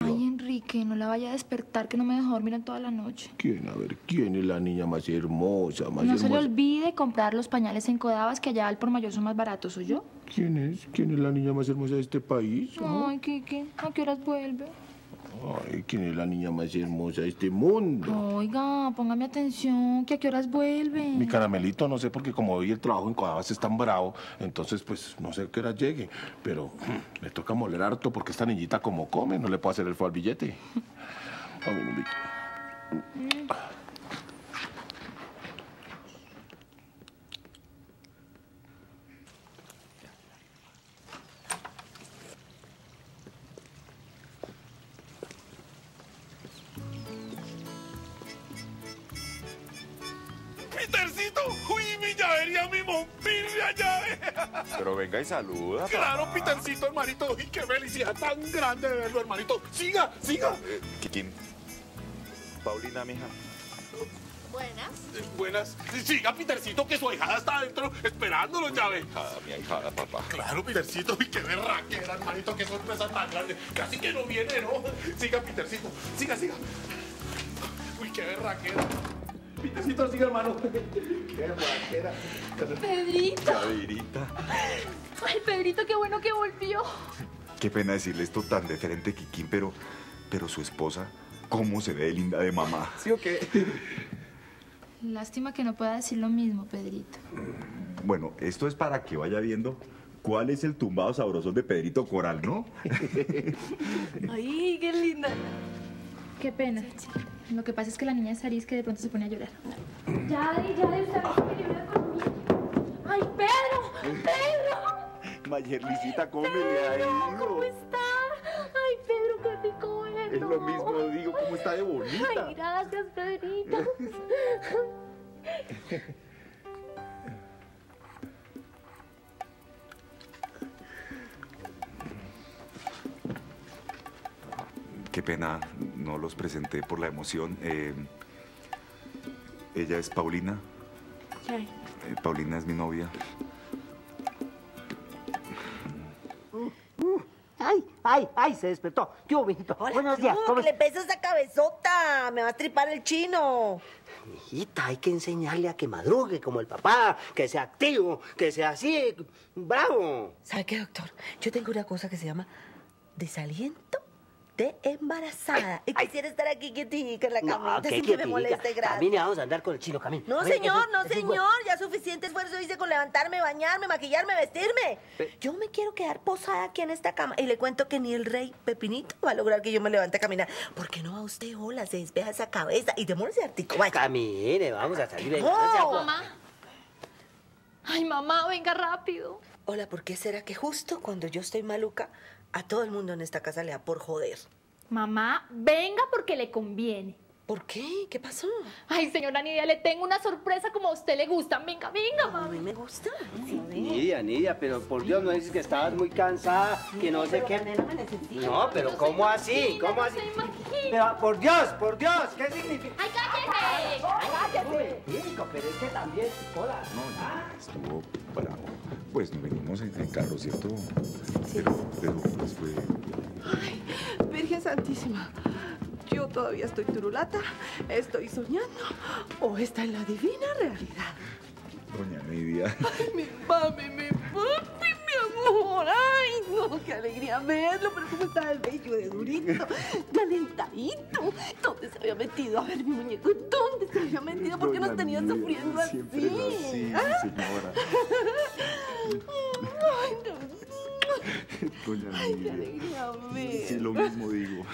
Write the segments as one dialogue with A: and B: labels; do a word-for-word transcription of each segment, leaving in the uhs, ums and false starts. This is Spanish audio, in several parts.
A: Ay, Enrique, no la vaya a despertar, que no me dejó dormir en toda la noche.
B: ¿Quién? A ver, ¿quién es la niña más hermosa, más
A: No
B: hermosa?
A: se le olvide comprar los pañales en Codabas, que allá al por mayor son más baratos, ¿soy yo?
B: ¿Quién es? ¿Quién es la niña más hermosa de este país? ¿Ah?
A: Ay, Kike, ¿a qué horas vuelve?
B: Ay, ¿quién es la niña más hermosa de este mundo?
A: Oiga, póngame atención, que a qué horas vuelve.
B: Mi caramelito, no sé, porque como hoy el trabajo en Codabas es tan bravo, entonces, pues, no sé a qué hora llegue. Pero mm, me toca moler harto porque esta niñita como come, no le puedo hacer el fue al billete. A mí no me...
A: Mm.
C: ¡Petercito! ¡Uy, mi llavería, mi monpirria llave!
D: Pero venga y saluda.
C: Claro, Petercito, hermanito. ¡Uy, qué felicidad tan grande de verlo, hermanito! ¡Siga, siga!
D: Eh, Kikín. Paulina, mija.
E: Buenas.
C: Eh, buenas. Siga, Petercito, que su ahijada está adentro esperándolo, llave.
D: Hijada, mi ahijada, papá.
C: Claro, Petercito. ¡Uy, qué berraquera, hermanito! ¡Qué sorpresa tan grande! Casi que no viene, ¿no? Siga, Petercito. Siga, siga. ¡Uy, qué berraquera! Petercito, siga, hermano. ¡Qué berraquera!
A: Pedrito.
D: Caderita.
A: Ay, Pedrito, qué bueno que volvió.
D: Qué pena decirle esto tan diferente, Kikín, pero, pero su esposa, ¿cómo se ve de linda de mamá?
C: ¿Sí o qué?
A: Lástima que no pueda decir lo mismo, Pedrito.
D: Bueno, esto es para que vaya viendo cuál es el tumbado sabroso de Pedrito Coral, ¿no?
E: Ay, qué linda.
A: Qué pena. Lo que pasa es que la niña es Saris que de pronto se pone a llorar.
F: Yadi, Yadi, usted no quiere llorar conmigo. ¡Ay, Pedro! ¡Pedro!
D: Mayerlicita, ¿cómo me le ha ido?
F: ¿Cómo está? ¡Ay, Pedro, qué rico verlo!
D: Es lo mismo, digo, ¿cómo está de bonita?
F: Ay, gracias, Pedrito.
D: Qué pena, no los presenté por la emoción. Eh, ella es Paulina.
E: ¿Qué?
D: Eh, Paulina es mi novia.
G: Ay, ay, ay, se despertó. ¿Qué hubo, mijito?
E: Hola,
G: Buenos
E: tú,
G: días. ¿Cómo
E: que le
G: es-
E: pesa esa cabezota. Me va a tripar el chino.
G: Mijita, hay que enseñarle a que madrugue como el papá, que sea activo, que sea así, bravo.
E: ¿Sabe qué, doctor? Yo tengo una cosa que se llama desaliento de embarazada. Y
G: ay.
E: quisiera estar aquí quietica en la camita
G: qué
E: sin que me
G: quietica.
E: moleste, gracias.
G: Camine, vamos a andar con el chino, camine.
E: No,
G: Camine,
E: señor,
G: eso-
E: no,
G: eso es
E: señor.
G: bueno.
E: Ya suficiente esfuerzo hice con levantarme, bañarme, maquillarme, vestirme.
G: Eh.
E: Yo me quiero quedar posada aquí en esta cama. Y le cuento que ni el rey Pepinito va a lograr que yo me levante a caminar. ¿Por qué no va usted, hola? Se despeja esa cabeza y demórese artico. Vaya.
G: Camine, vamos a salir. venga,
E: No.
G: no sea guapa.
F: Mamá. Ay, mamá, venga rápido.
E: Hola, ¿por qué será que justo cuando yo estoy maluca, a todo el mundo en esta casa le da por joder?
F: Mamá, venga porque le conviene.
E: ¿Por qué? ¿Qué pasó?
F: Ay, señora Nidia, le tengo una sorpresa como a usted le gusta. Venga, venga,
E: A
F: mami.
E: mí me gusta.
G: Nidia, Nidia, pero por Dios, no dices que estabas muy cansada, que no sé qué.
E: No me necesita.
G: No, pero ¿cómo así? ¿Cómo así? Pero, por Dios, por Dios, ¿qué significa?
F: ¡Ay, cállese!
G: ¡Cállate! Hijo, pero es que también, hola.
D: No, ya estuvo bravo. Pues nos venimos en el carro, ¿cierto? Pero, pero, pues fue...
H: Ay, Virgen Santísima, yo todavía estoy turulata, estoy soñando, o esta es la divina realidad.
D: Doña Nidia.
H: Ay, mi mami, mi papi, mi amor, ay, no, qué alegría verlo, pero cómo está el bello de durito, calentadito, ¿dónde se había metido? A ver, mi muñeco, ¿dónde se había metido? ¿Por qué nos
D: Doña
H: tenía
D: Nidia,
H: sufriendo así?
D: siempre es así,
H: ¿Ah?
D: señora.
H: Ay, no.
D: Doña
H: Ay, qué
D: Nidia.
H: alegría ver.
D: Sí, lo mismo digo.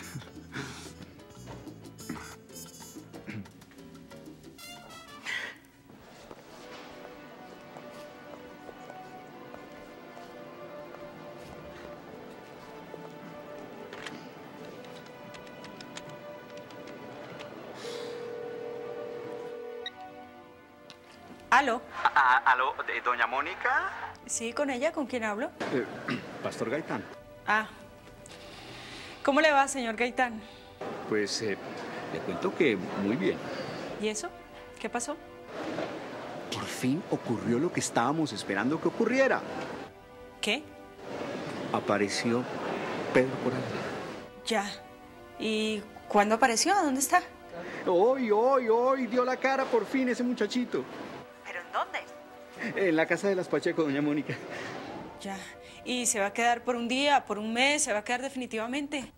I: ¿Aló?
J: A- ¿Aló, de- doña Mónica?
I: Sí, con ella, ¿con quién hablo?
J: Eh, Pastor Gaitán.
I: Ah. ¿Cómo le va, señor Gaitán?
J: Pues eh, le cuento que muy bien.
I: ¿Y eso? ¿Qué pasó?
J: Por fin ocurrió lo que estábamos esperando que ocurriera.
I: ¿Qué?
J: Apareció Pedro Coral.
I: Ya. ¿Y cuándo apareció? ¿Dónde está?
J: Hoy, hoy, hoy dio la cara por fin ese muchachito.
I: ¿Pero en dónde?
J: En la casa de las Pacheco, doña Mónica.
I: Ya. ¿Y se va a quedar por un día, por un mes? ¿Se va a quedar definitivamente?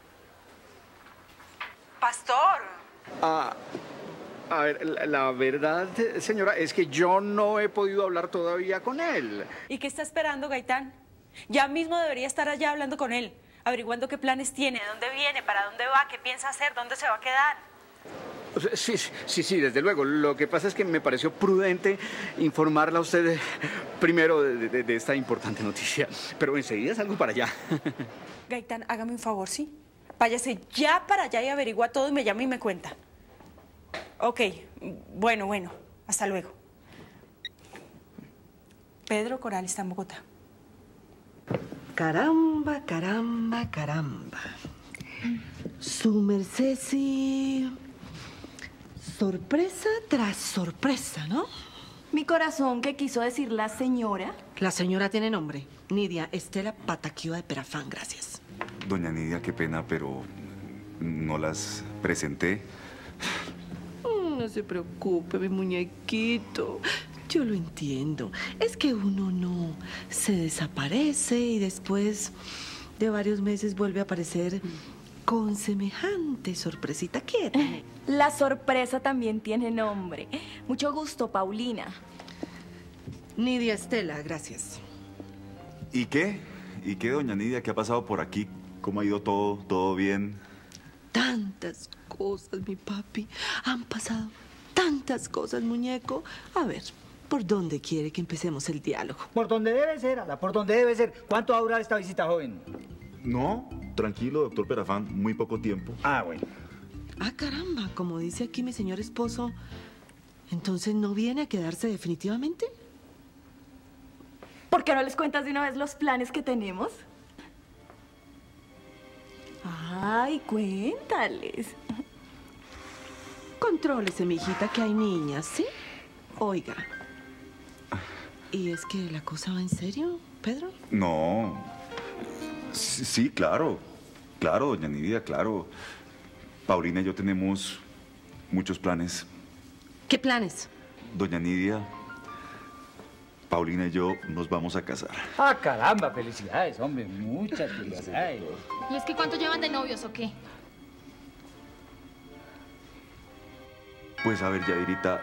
I: Pastor.
J: Ah, a ver, la, la verdad, señora, es que yo no he podido hablar todavía con él.
I: ¿Y qué está esperando, Gaitán? Ya mismo debería estar allá hablando con él, averiguando qué planes tiene, de dónde viene, para dónde va, qué piensa hacer, dónde se va a quedar.
J: Sí, sí, sí, desde luego. Lo que pasa es que me pareció prudente informarla a usted primero de, de, de esta importante noticia. Pero enseguida salgo para allá.
I: Gaitán, hágame un favor, ¿sí? Váyase ya para allá y averigua todo y me llama y me cuenta. Ok, bueno, bueno. Hasta luego. Pedro Coral está en Bogotá.
H: Caramba, caramba, caramba. Su merced sí... Sorpresa tras sorpresa, ¿no?
F: Mi corazón, ¿qué quiso decir la señora?
H: La señora tiene nombre. Nidia Estela Pataquiva de Perafán, gracias.
D: Doña Nidia, qué pena, pero no las presenté.
H: No se preocupe, mi muñequito. Yo lo entiendo. Es que uno no se desaparece y después de varios meses vuelve a aparecer con semejante sorpresita quieta.
F: La sorpresa también tiene nombre. Mucho gusto, Paulina.
H: Nidia Estela, gracias.
D: ¿Y qué? ¿Y qué, doña Nidia? ¿Qué ha pasado por aquí? ¿Cómo ha ido todo? ¿Todo bien?
H: Tantas cosas, mi papi. Han pasado tantas cosas, muñeco. A ver, ¿por dónde quiere que empecemos el diálogo?
K: Por donde debe ser, Ala, por donde debe ser. ¿Cuánto va a durar esta visita, joven?
D: No, tranquilo, doctor Perafán, muy poco tiempo.
K: Ah, bueno.
H: Ah, caramba, como dice aquí mi señor esposo, ¿entonces no viene a quedarse definitivamente?
F: ¿Por qué no les cuentas de una vez los planes que tenemos? Ay, cuéntales.
H: Contrólese, mi hijita, que hay niñas, ¿sí? Oiga. ¿Y es que la cosa va en serio, Pedro?
D: No. Sí, sí, claro. Claro, doña Nidia, claro. Paulina y yo tenemos muchos planes.
H: ¿Qué planes?
D: Doña Nidia, Paulina y yo nos vamos a casar.
K: Ah, caramba, felicidades, hombre, muchas felicidades.
A: ¿Y es que cuánto llevan de novios o qué?
D: Pues a ver, Yairita.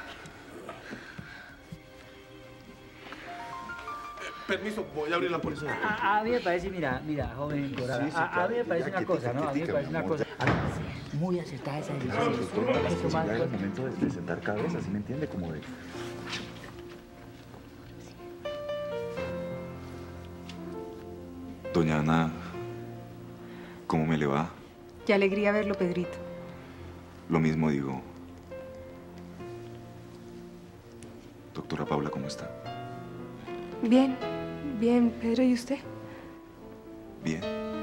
B: Permiso, voy a abrir la puerta.
K: A, a mí me parece, mira, mira, joven Coral,
D: Sí, sí,
K: a, a
D: claro,
K: mí me parece
D: ya,
K: una cosa, ¿no? A mí me
D: quietica,
K: parece
D: mi
K: una
D: amor.
K: cosa. A mí me parece muy acertada esa decisión.
D: Doctor, las
K: Eso más-
D: posibilidades al momento de, de sentar cabeza, ¿sí me entiende? Como de... Doña Ana, ¿cómo me le va?
L: Qué alegría verlo, Pedrito.
D: Lo mismo digo. Doctora Paula, ¿cómo está?
L: Bien, bien, Pedro, ¿y usted?
D: Bien.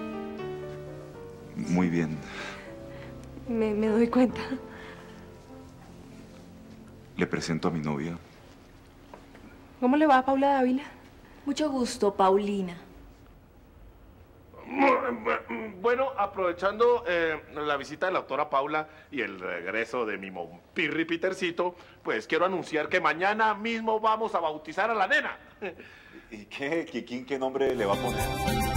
D: Muy bien.
L: Me, me doy cuenta.
D: Le presento a mi novia.
L: ¿Cómo le va, Paula Dávila?
F: Mucho gusto, Paulina.
B: Bueno, aprovechando eh, la visita de la doctora Paula y el regreso de mi Monpirri Petercito, pues quiero anunciar que mañana mismo vamos a bautizar a la nena.
D: ¿Y qué? ¿Quién qué nombre le va a poner?